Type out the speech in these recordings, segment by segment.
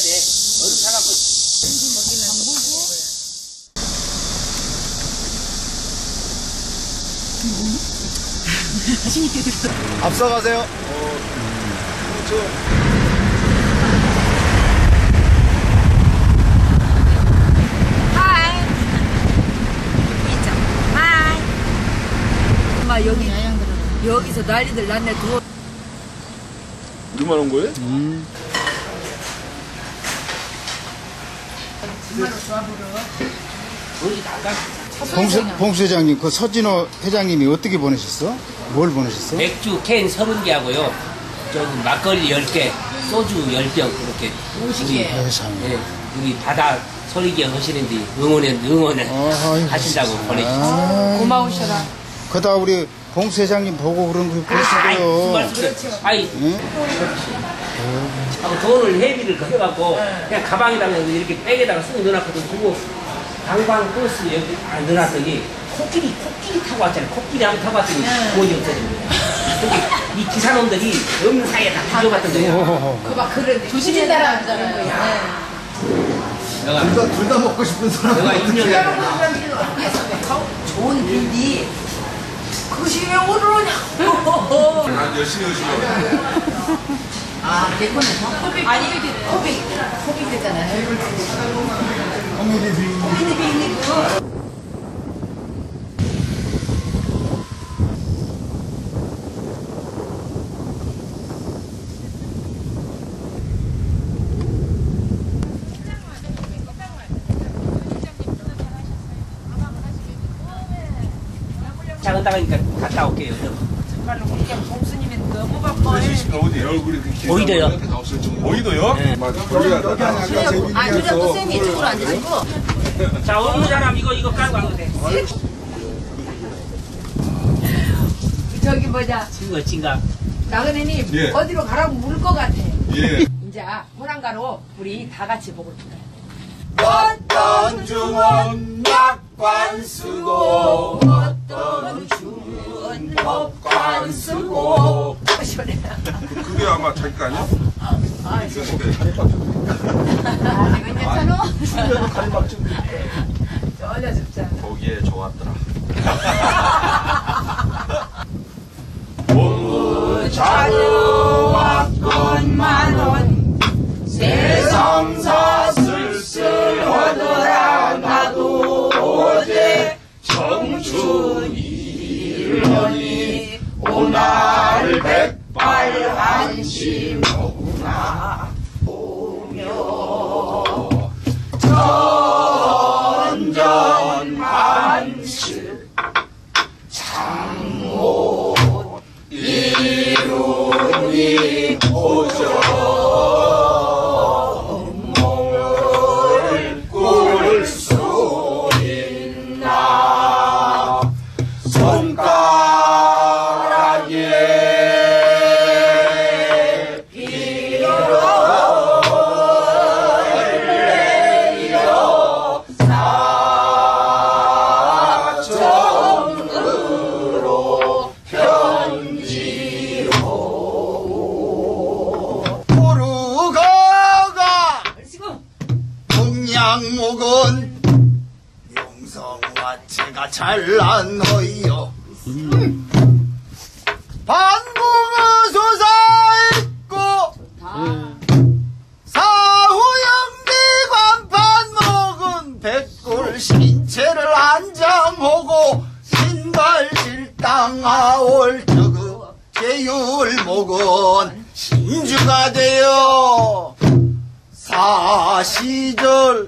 돼. 얼음 타갖고. 자신 있게 들어. 앞서가세요. 하이. 하이. 엄마 여기서 난리들 났네. 우리만 온 거예요? 봉수 회장님, 그 서진호 회장님이 어떻게 보내셨어? 뭘 보내셨어? 맥주 캔 30개하고요. 저기 막걸리 10개, 소주 10병 그렇게. 세상에. 우리 바다 소리기어 하시는데 응원을 하신다고 보내주셨어요. 고마우셔라. 그다 우리 봉수 회장님 보고 그런 거 보시고요. 아이, 하고 돈을 회비를 해갖고 그냥 가방에다가 이렇게 백에다가 쑥 넣어놨거든. 그거 관광 버스 여기 넣어놨더니 코끼리 타고 왔잖아요. 코끼리 한번 타고 왔더니 돈이 없어진 거예요. 이 기사놈들이 없는 사이에 다 가져갔던 거예요. 그막 그런 조심히 따라 하잖아요. 둘 다 먹고 싶은 사람. 내가 인정해. 좋은 빌디. 그것이 왜 오늘 오냐고. 난 열심히 오시고. 아, 내 거는 아니, 코빅 됐잖아요. 코미디 빅. 작은 다가니까 갔다 올게요. 정말로 그냥 봉수님이 너무 바빠요. 어디 얼굴이 그렇게 보이도요? 보이도요? 네. 여기 아까 그냥 또 쌤이 이쪽으로 앉으시고. 자, 어느 사람 이거 깔고 와도 돼. 저기 뭐냐. 찐가. 나그네님 예. 어디로 가라고 물을 것 같아. 예. 이제 호랑가로 우리 다 같이 보고 있어요. 어떤 중은 약관 쓰고 어떤 중은 법관 쓰고. 시원해. 그게 아마 자기 거 아니야? 괜찮아? 춤에도 가리막 좀. 전혀 좁잖아. 거기에 좋았더라. 자녀왔건 만원 세상사 쓸쓸하더라. 나도 어제 청춘 1년이 오날 백발한시 모나 오며 전전만실 장못 이루니 오죠. 몸을 꿀 수 있나. 손가락에 피를 내려 사정으로 편지로 포르가가 동양목은 용성화체가 잘난허이요. 반궁의 솟아있고 사후영비 관판 먹은 백골 신체를 안장하고 신발실당 아올 저그 제율목은 신주가 되어 사시절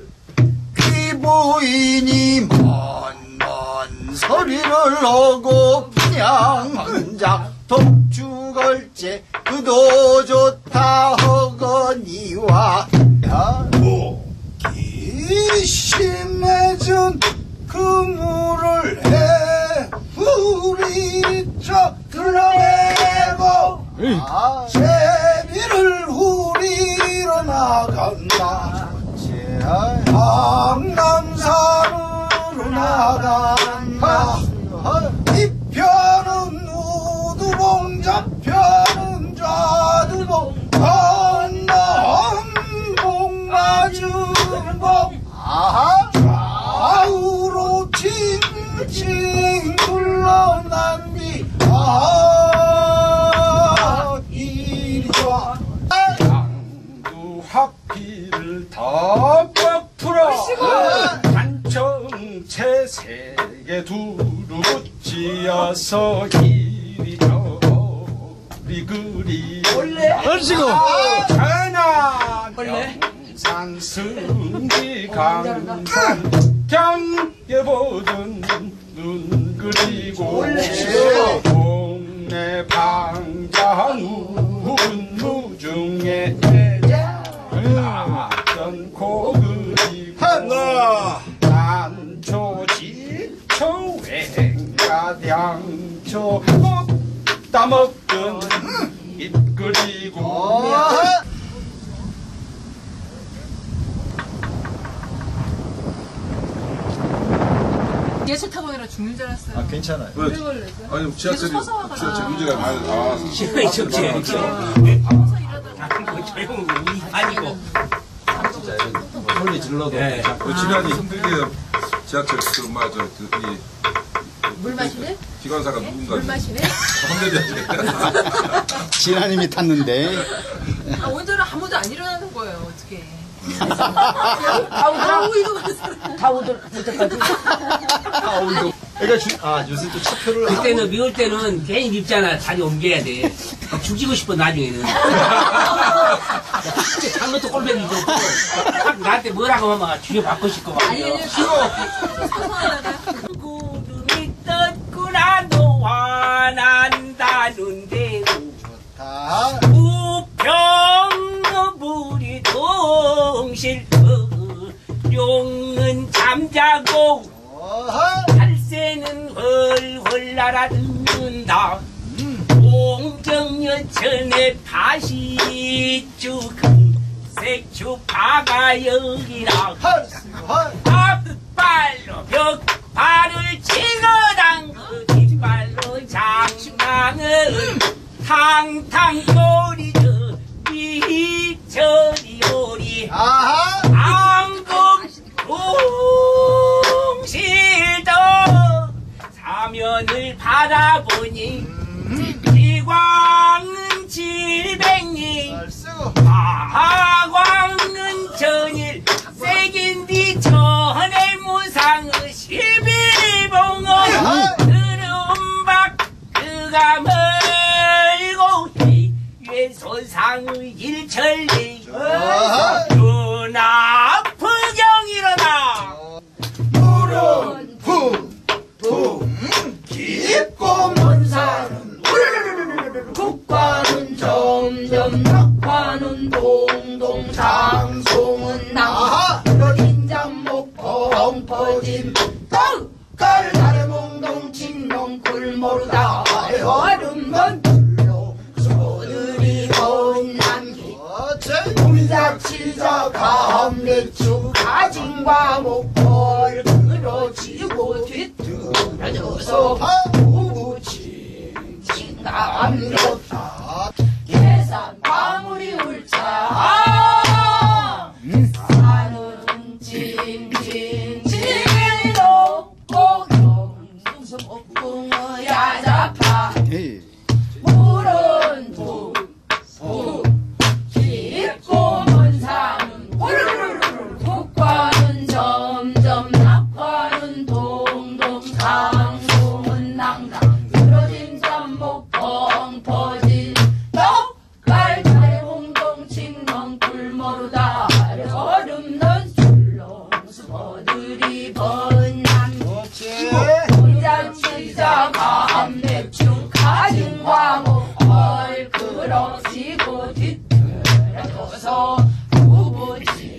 귀부인이 먼먼 소리를 하고 그냥 혼자 독주걸제 그도 좋다 허거니와 목이 심해진 그물을 해 우리 저 드러내고 제비를 후리러 나간다. 강남산으로 나간다. 이편은 우두봉 저편은 좌두봉 건너 한봉 내게 두루지어서 이리저리 그리 얼씨구 전하 명산 승지 강산 경계보던 눈 그리고 동네 방자 누운 무중에 났던 코 그리고 단초지 초행가 양초 따먹던 입 그리고 예술 타고 내려 죽는 줄 알았어요. 괜찮아요. 왜? 아니 지하철이 문제가 많이 나와서 시간이 적지 이렇게. 조용 이 아니고. 소리 질러도 네. 지난이 힘들게 지하철 그 맞아 이 물 마시네? 기관사가 누군가 물 마시네? 혼내자 진아님이 탔는데 아, 오늘은 아무도 안 일어나는 거예요. 어떻게? 아우 이거 그러니까 요새 또 차표를 그때는 미울 때는 괜히 밉잖아. 자리 옮겨야 돼. 죽이고 싶어 나중에는. 진짜 장것도 꼴배기 좋고 딱 나한테 뭐라고 하면 죽여받고 싶고 막. 아니 구름이 떴구나 너와 난다는 대로 우평물이 동실터 용은 잠자고 달새는 훨훨 날아듣는다 공정여천의 다시 쭉 색주 파가 여기라 앞발로 벽발을 치거당 그 뒷발로 장난을 탕탕 꼬리저 이저리 오리 안금 동실도 사면을 바라보니 기광은 700리 하광은 전일 색인디 전의 무상의 11봉어 들음박 그가 멀고 외소상의 일천리 눈아프경 일어나 물은 붕붕 깊고 먼 산은 국가는 점점 낙화는 동동 장송은 낭 인장목 펑퍼진 떡갈 나래몽동 칭농 굴모르다 얼음건 불로 소들이 번남기 물자치자 감매축 가진과 목벌 그러지고 뒤틀어져서 우부치 칭칭감겼다 계산 방울이 울자 산은 징징징 높고 경수수 목궁의 야자파 물은 푹푹 깊고 먼 산은 우르르르 국가는 점점 낙화는 동동 장송은 낭당 늘어진 잠목 펑퍼진 떡갈 자리봉동 칭멍 굴모르다 얼음넌 술렁수어들이 번남기 혼자치자 감맥주 가진과 목걸 그럭지고 뒤틀어져서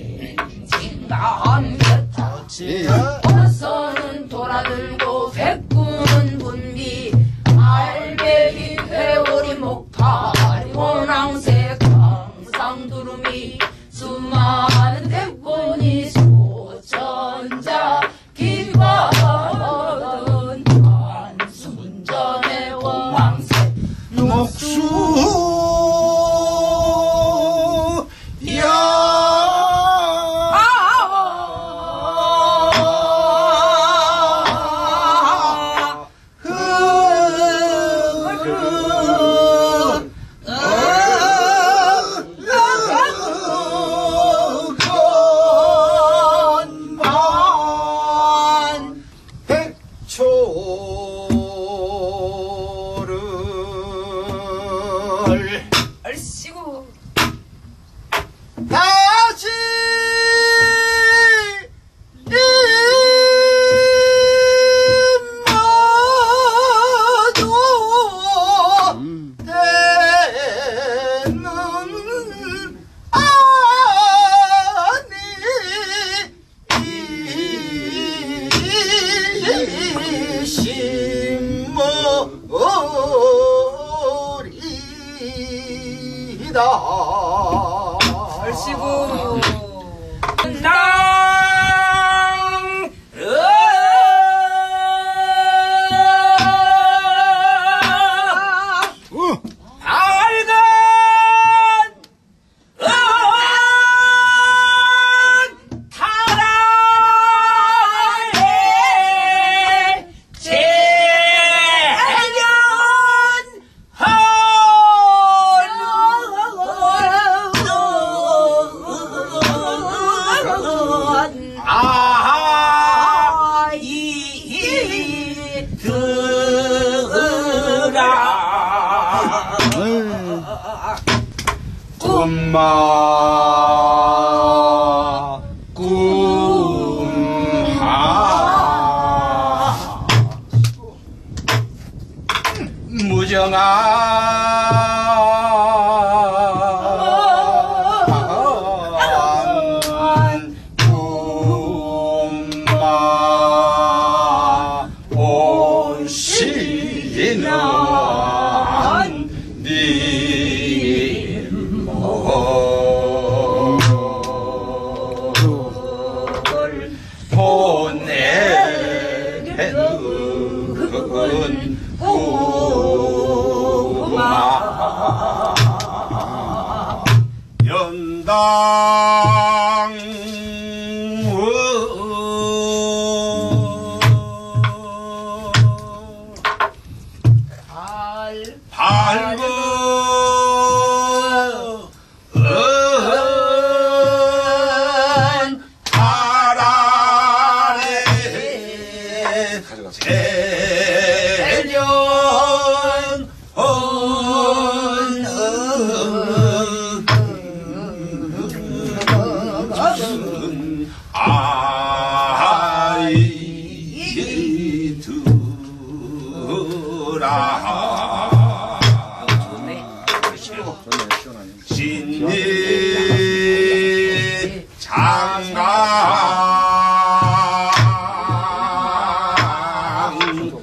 부부징징 감겼다 어서는 돌아들고 백구 소를 얼씨구 다시 임마도 되는 아니 신머리다 얼씨구 땅 밝은 타라의 재련헌 아이들아 꿈마 꿈하 무정한 꿈마 오시는 보내는 구마 연당 밝은 아라레 재련헌 아이들아 신리 장강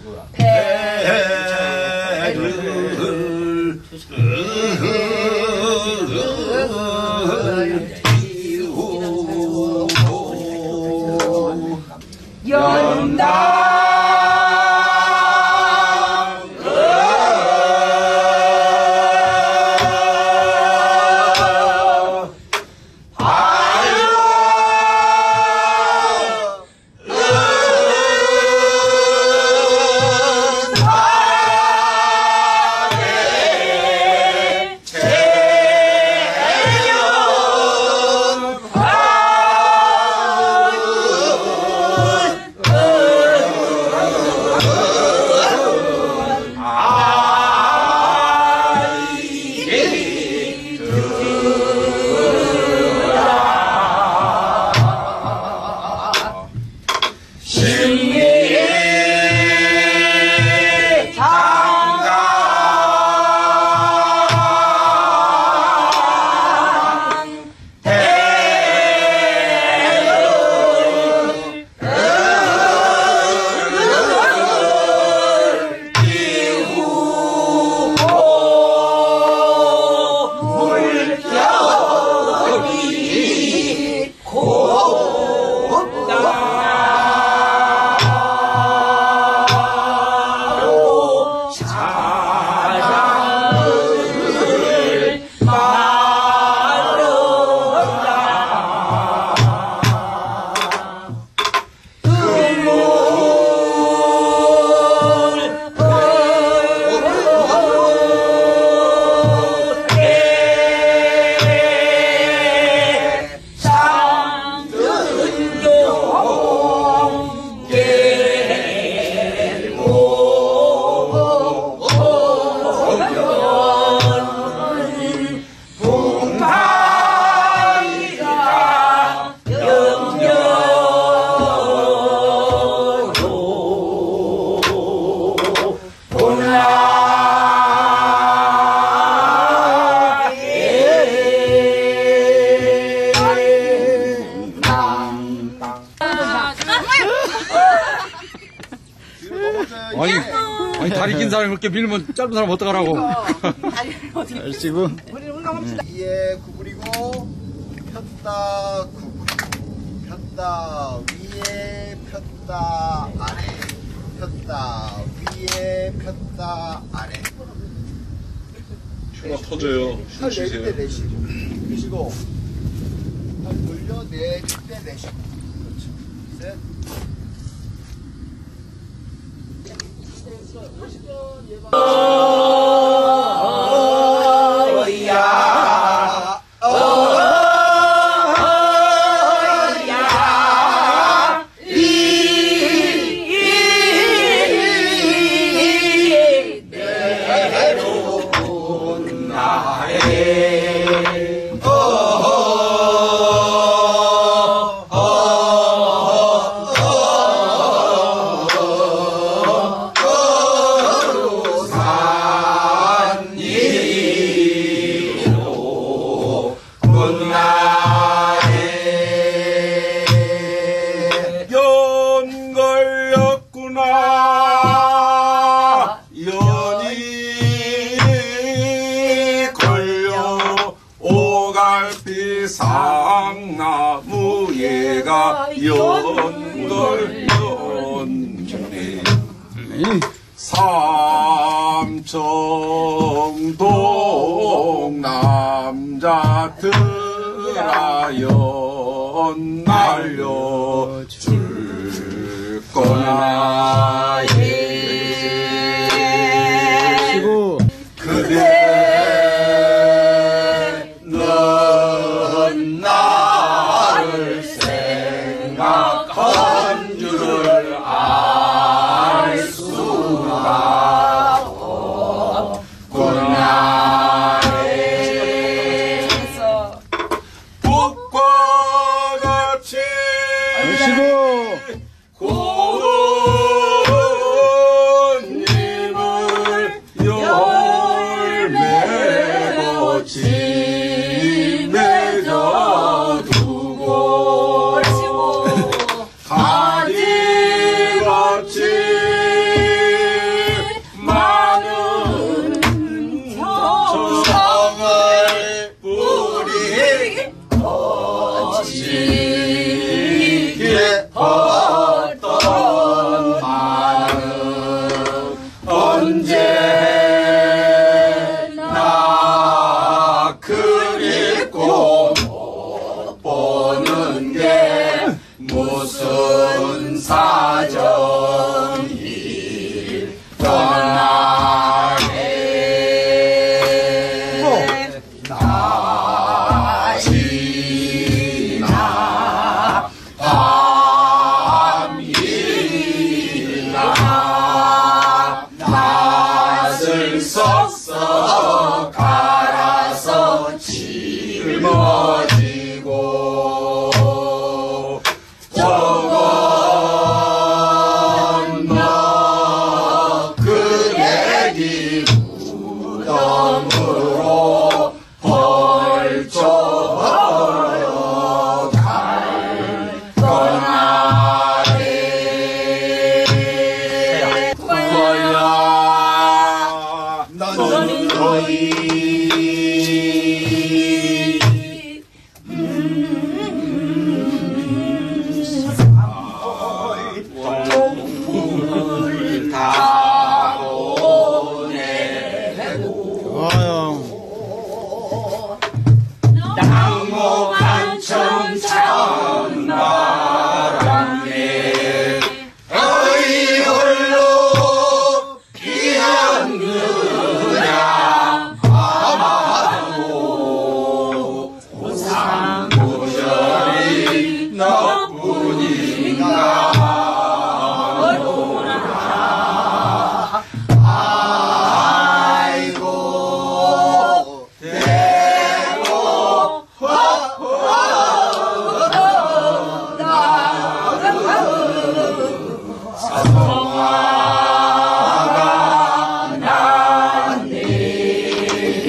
배를 띄우고 연당 아니 다리 긴 사람이 그렇게 밀면 짧은 사람 어떡하라고. 잘 치고. 위에 구부리고 폈다 구부리고 폈다 위에 폈다 아래 폈다 위에 폈다 아래 흉가 터져요. 팔 힘 내릴 때 주세요. 내쉬고 내쉬고 팔 돌려 내릴 때 내쉬고 그렇죠 셋 연걸렸구나 연이 걸려 오갈피 상나무에가 연걸렸네 삼청동 남자들아 연 날려줄 거나 치고. 그대 넌 나를 생각한 줄 알 수가 없구나 북과 같이 치고. 꽃잎을 열매로 지맺어 두고 가지같이 많은 정성을 뿌리 거시기에 어떤 마음 언제나 그립고 못 보는 게 무슨 사정이 떠나게 낮이나 밤이나 낯을 썩썩 갈아서 짊어지고 저건 너 그대기 무덤으로 벌쳐버려 갈 거나래 구워야 너는 너희 동풍을 다 보내고 좋아요. 낙모 간청 찬바람에 어이 홀로 피었느냐 아마도 고상고절이 너뿐인가 아이고 대고 사성화가 났네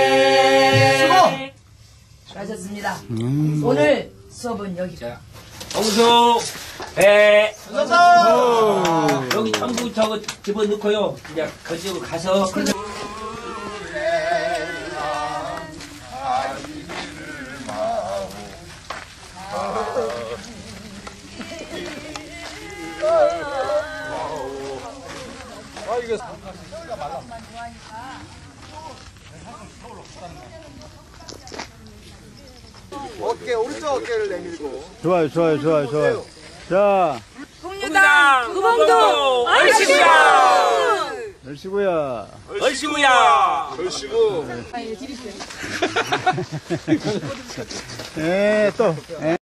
수고하셨습니다. 오늘 수업은 여기까지. 홍수, 배, 여기 전부 저거 집어넣고요. 이제 거기로 가서. 어깨, 오른쪽 어깨를 내밀고. 좋아요, 좋아요, 좋아요, 좋아요. 자, 국민당 구봉도 얼씨구야! 열시고요. 얼씨구야! 걸시고. 예, 또. 예.